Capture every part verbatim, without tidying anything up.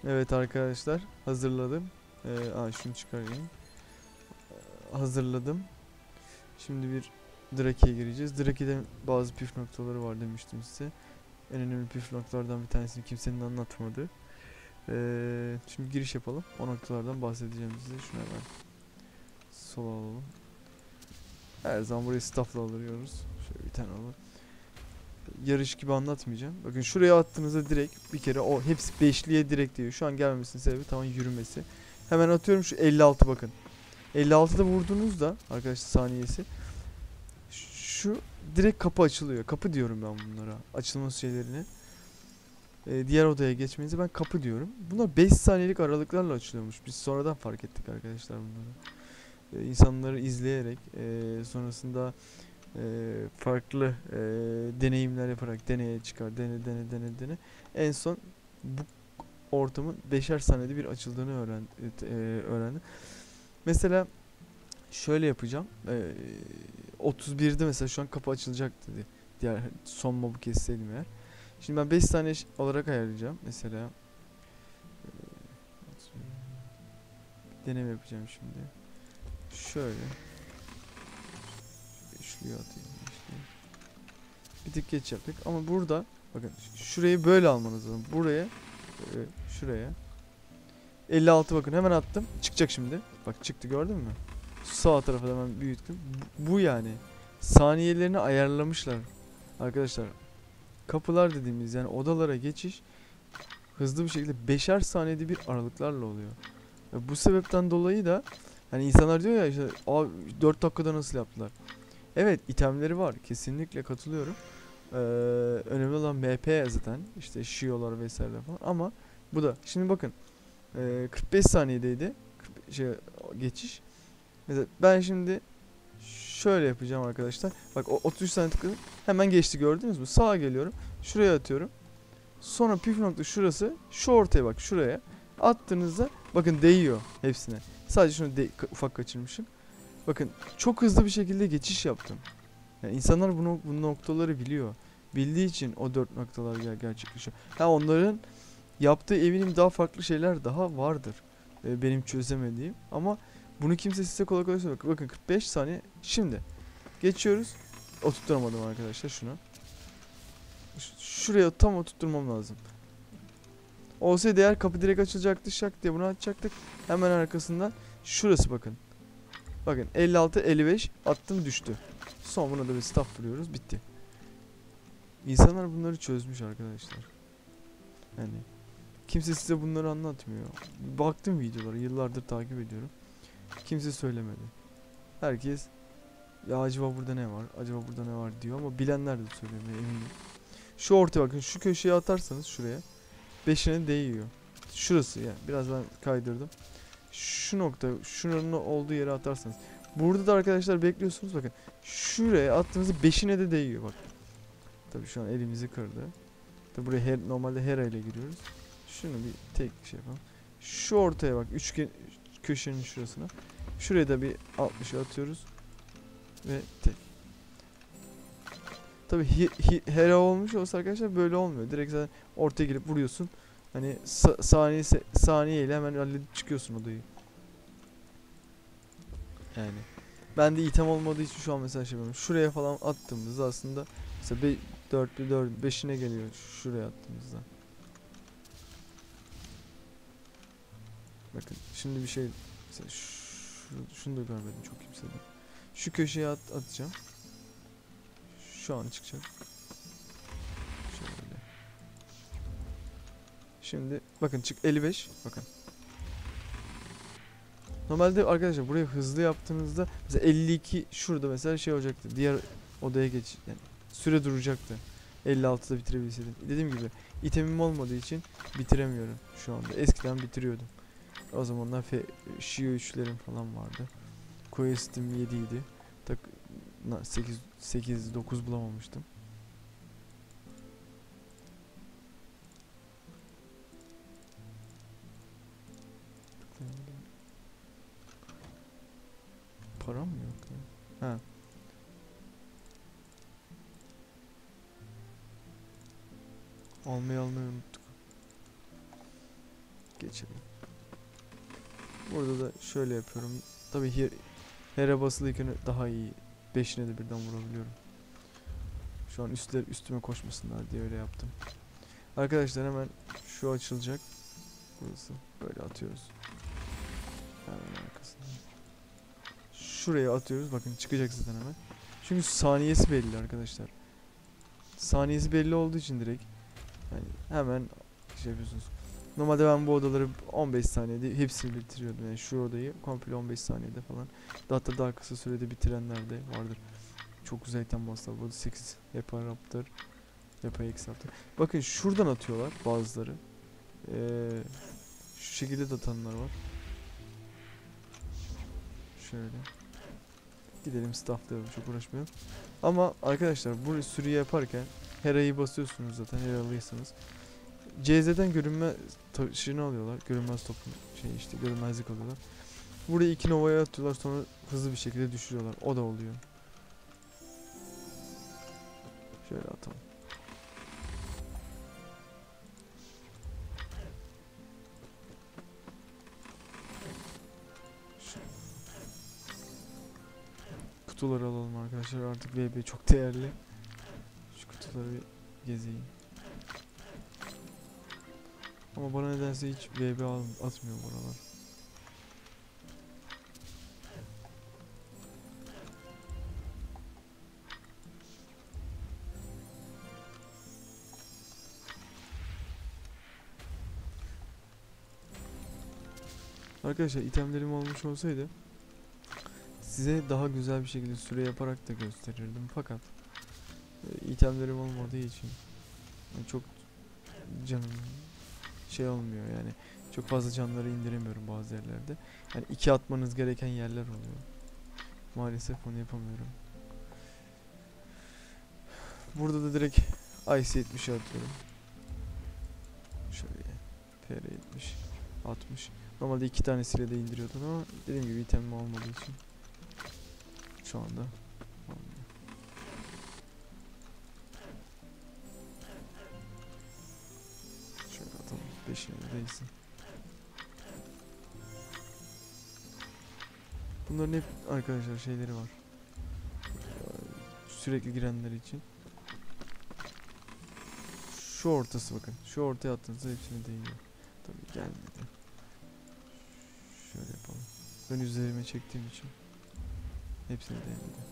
Evet arkadaşlar, hazırladım. Ee, aa, şunu çıkarayım. Hazırladım. Şimdi bir Drake'ye gireceğiz. Drake'de bazı püf noktaları var demiştim size. En önemli püf noktalardan bir tanesini kimsenin anlatmadı. Ee, şimdi giriş yapalım. O noktalardan bahsedeceğim size. Şuna hemen sol alalım. Her zaman burayı staffla alıyoruz. Şöyle bir tane alalım. Yarış gibi anlatmayacağım. Bakın şuraya attığınızda direkt bir kere o hepsi beşliye direkt diyor. Şu an gelmemesinin sebebi tamam yürümesi. Hemen atıyorum şu elli altı bakın. elli altıda vurduğunuzda arkadaşlar saniyesi şu direkt kapı açılıyor. Kapı diyorum ben bunlara. Açılması şeylerini. Ee, diğer odaya geçmenizi ben kapı diyorum. Bunlar beş saniyelik aralıklarla açılıyormuş. Biz sonradan fark ettik arkadaşlar bunları. Ee, insanları izleyerek e, sonrasında e, farklı e, deneyimler yaparak deneye çıkar, dene dene dene dene. En son bu ortamın beşer saniyede bir açıldığını öğren, e, öğrendim. Mesela şöyle yapacağım. Ee, otuz birde mesela şu an kapı açılacak dedi. Diğer son mobu kesseydim eğer. Şimdi ben beş saniye olarak ayarlayacağım. Mesela deneme yapacağım şimdi. Şöyle. Üçlüyü atayım. Üçlüyü. Bir tık geç yaptık ama burada bakın şurayı böyle almanız lazım. Buraya e, şuraya. elli altı bakın hemen attım. Çıkacak şimdi. Bak çıktı gördün mü? Sağ tarafa da hemen büyüttüm. Bu, bu yani. Saniyelerini ayarlamışlar. Arkadaşlar kapılar dediğimiz yani odalara geçiş hızlı bir şekilde beşer saniyede bir aralıklarla oluyor. Ve bu sebepten dolayı da hani insanlar diyor ya işte dört dakikada nasıl yaptılar? Evet itemleri var kesinlikle katılıyorum. Ee, önemli olan M P zaten işte Shio'lar vesaire falan ama bu da şimdi bakın e, kırk beş saniyedeydi şey geçiş. Mesela ben şimdi şöyle yapacağım arkadaşlar. Bak o otuz üç saniye tıkladım. Hemen geçti gördünüz mü? Sağa geliyorum. Şuraya atıyorum. Sonra püf nokta şurası. Şu ortaya bak şuraya. Attığınızda bakın değiyor hepsine. Sadece şunu de- ufak kaçırmışım. Bakın çok hızlı bir şekilde geçiş yaptım. Yani insanlar bu, bu noktaları biliyor. Bildiği için o dört noktalar ger gerçekleşiyor. Ha onların yaptığı eminim daha farklı şeyler daha vardır. Ee, benim çözemediğim. Ama bunu kimse size kolay kolay söylemiyor. Bakın kırk beş saniye. Şimdi geçiyoruz. Oturtturamadım arkadaşlar şunu. Ş- Şuraya tam oturtturmam lazım. Olsaydı eğer kapı direkt açılacaktı şak diye bunu açacaktık. Hemen arkasından şurası bakın. Bakın elli altı elli beş attım düştü. Son buna da bir staff vuruyoruz bitti. İnsanlar bunları çözmüş arkadaşlar. Yani kimse size bunları anlatmıyor. Baktım videolara yıllardır takip ediyorum. Kimse söylemedi. Herkes ya acaba burada ne var? Acaba burada ne var diyor ama bilenler de söylemiyor eminim. Şu ortaya bakın şu köşeye atarsanız şuraya beşine değiyor. Şurası yani biraz ben kaydırdım. Şu nokta şuranın olduğu yere atarsanız. Burada da arkadaşlar bekliyorsunuz bakın. Şuraya attığınızda beşine de değiyor bak. Tabii şu an elimizi kırdı. Tabii buraya her, normalde hera ile giriyoruz. Şunu bir tek şey yapalım. Şu ortaya bak üçgen köşenin şurasına. Şuraya da bir altmışı atıyoruz. Ve tek. Tabii hi, hi, hera olmuş olsa arkadaşlar böyle olmuyor. Direkt zaten ortaya girip vuruyorsun. Hani sa saniye saniye ile hemen halledip çıkıyorsun odayı. Yani. Ben de item olmadığı için şu an mesela şey yapıyorum. Şuraya falan attığımızda aslında mesela dört bir dört beşine geliyor şuraya attığımızda. Bakın şimdi bir şey mesela şu, şunu da görmedim çok kimseden. Şu köşeye at, atacağım. Şu an çıkacak. Şöyle. Şimdi bakın çık elli beş bakın. Normalde arkadaşlar burayı hızlı yaptığınızda mesela elli iki şurada mesela şey olacaktı. Diğer odaya geç yani süre duracaktı. elli altıda bitirebilseydim. Dediğim gibi itemim olmadığı için bitiremiyorum şu anda. Eskiden bitiriyordum. O zamanlar Fe Shio üçlerim falan vardı. Quest'im yedi idi. Tak sekiz sekiz dokuz bulamamıştım. Param mı yok ya? Ha. Almayı almayı unuttuk. Geçelim. Burada da şöyle yapıyorum. Tabii her, Hera basılıyken daha iyi. Beşine de birden vurabiliyorum. Şu an üstler üstüme koşmasınlar diye öyle yaptım. Arkadaşlar hemen şu açılacak. Burası. Böyle atıyoruz. Hemen arkasından. Şuraya atıyoruz. Bakın çıkacak zaten hemen. Çünkü saniyesi belli arkadaşlar. Saniyesi belli olduğu için direkt yani hemen şey yapıyorsunuz. Normalde ben bu odaları on beş saniyede hepsini bitiriyordum. Yani şu odayı komple on beş saniyede falan. Hatta daha kısa sürede bitirenler de vardır. Çok güzel item bosslar. Burada sekiz yapar raptor. Yapay X raptor. Bakın şuradan atıyorlar bazıları. Ee, şu şekilde de atanlar var. Şöyle. Gidelim stafflayalım, çok uğraşmayalım. Ama arkadaşlar bu sürüyü yaparken Hera'yı basıyorsunuz zaten Hera'lıysanız. C Z'den görünme taşını alıyorlar. Görünmez topun şey işte görünmezlik alıyorlar. Burayı iki Nova'ya atıyorlar, sonra hızlı bir şekilde düşürüyorlar. O da oluyor. Şöyle atalım. Şöyle. Kutuları alalım arkadaşlar. Artık V B çok değerli. Şu kutuları bir gezeyim. Ama bana nedense hiç V B atmıyor buralar. Arkadaşlar itemlerim olmuş olsaydı size daha güzel bir şekilde süre yaparak da gösterirdim. Fakat e, itemlerim olmadığı için yani çok canım şey olmuyor yani. Çok fazla canları indiremiyorum bazı yerlerde. Yani iki atmanız gereken yerler oluyor. Maalesef onu yapamıyorum. Burada da direkt Ice yetmişe atıyorum. Şöyle P R yetmiş altmış. Normalde iki tanesiyle de indiriyordum ama dediğim gibi itemim olmadığı için şu anda olmuyor. Şöyle atalım. Beşine de değilsin. Bunların hep arkadaşlar şeyleri var. Sürekli girenler için. Şu ortası bakın. Şu ortaya attığınızda hepsine değiyor. Tabii gelmedi. Şöyle yapalım. Ben üzerime çektiğim için hepsine değmedi.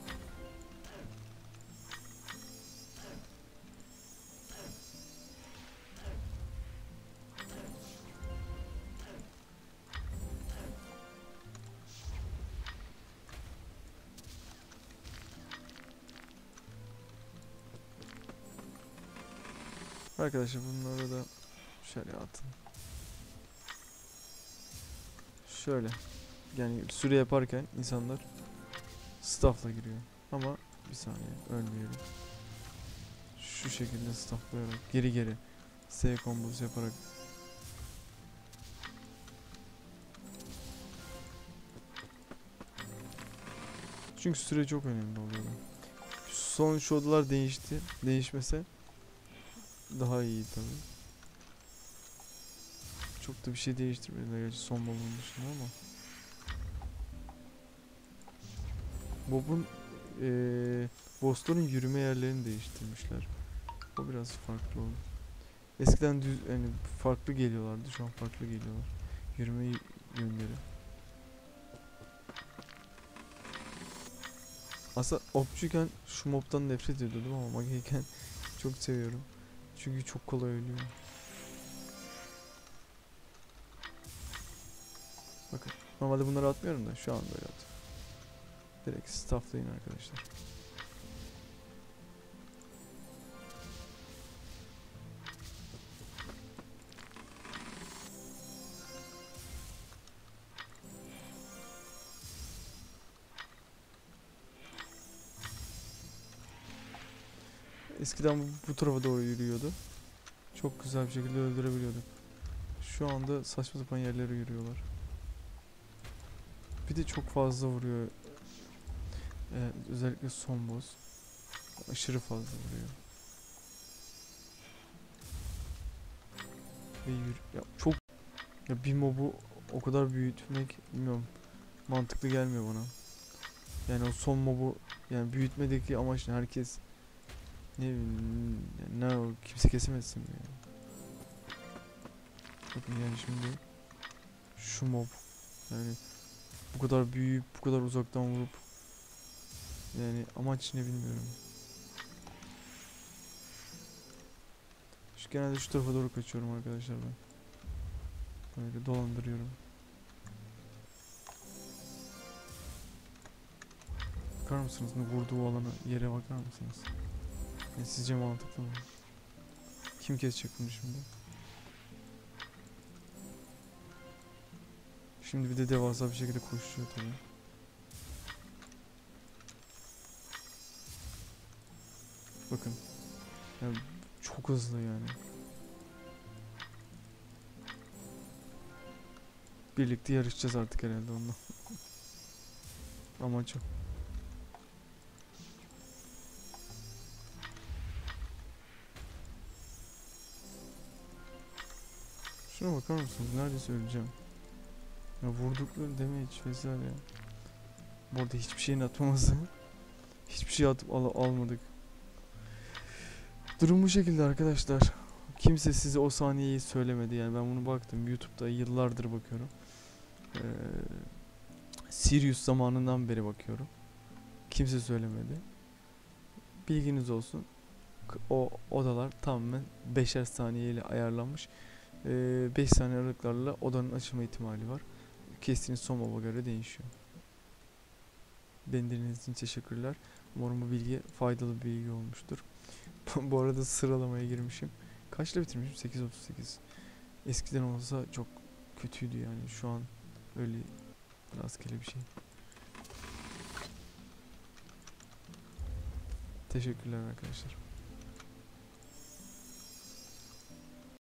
Arkadaşlar bunları da şöyle atın. Şöyle. Yani süre yaparken insanlar staff'la giriyor. Ama bir saniye ölmeyelim. Şu şekilde stafflayarak geri geri S kombosu yaparak çünkü süre çok önemli oluyor. Son şu odalar değişti. Değişmese daha iyi tabii. Çok da bir şey değiştirmediler gerçi son balonun dışında ama. Bob'un ee, bossların yürüme yerlerini değiştirmişler. O biraz farklı oldu. Eskiden düz yani farklı geliyorlardı, şu an farklı geliyorlar. Yürüme yönleri. Aslında okçuyken şu mob'tan nefret ediyordum ama magiyken çok seviyorum. Çünkü çok kolay ölüyor. Bakın normalde bunları atmıyorum da şu an böyle atıyorum. Direkt stafflayın arkadaşlar. Eskiden bu, bu tarafa doğru yürüyordu. Çok güzel bir şekilde öldürebiliyorduk. Şu anda saçma sapan yerlere yürüyorlar. Bir de çok fazla vuruyor. Ee, özellikle son boss. Aşırı fazla vuruyor. Ve yürü ya çok Ya bir mobu o kadar büyütmek bilmiyorum. Mantıklı gelmiyor bana. Yani o son mobu yani büyütmedeki amaç ne? Herkes ne bileyim, ne o kimse kesemezsin mi yani? Bakın yani şimdi şu mob yani bu kadar büyüyüp bu kadar uzaktan vurup yani amaç ne bilmiyorum. Şu genelde şu tarafa doğru kaçıyorum arkadaşlar ben. Böyle dolandırıyorum. Bakar mısınız? Ne vurduğu alana yere bakar mısınız? Yani sizce mantıklı mı? Kim kesecek bunu şimdi? Şimdi bir de devasa bir şekilde koşuyor tabii. Bakın. Yani çok hızlı yani. Birlikte yarışacağız artık herhalde onunla. Amaç o. Şuna bakar mısınız? Neredeyse öleceğim. Ya vurdukları damage vesaire ya. Bu arada hiçbir şeyin atmaması. Hiçbir şey atıp al almadık. Durum bu şekilde arkadaşlar. Kimse size o saniyeyi söylemedi yani ben bunu baktım YouTube'da yıllardır bakıyorum. Ee, Sirius zamanından beri bakıyorum. Kimse söylemedi. Bilginiz olsun. K- O odalar tamamen beşer saniye ile ayarlanmış. beş saniye aralıklarla odanın açılma ihtimali var. Kestiğiniz son moba göre değişiyor. Beni dinlediğiniz için teşekkürler. Umarım bu bilgi faydalı bir bilgi olmuştur. Bu arada sıralamaya girmişim. Kaçla bitirmişim? sekiz otuz sekiz. Eskiden olsa çok kötüydü yani. Şu an öyle rastgele bir şey. Teşekkürler arkadaşlar.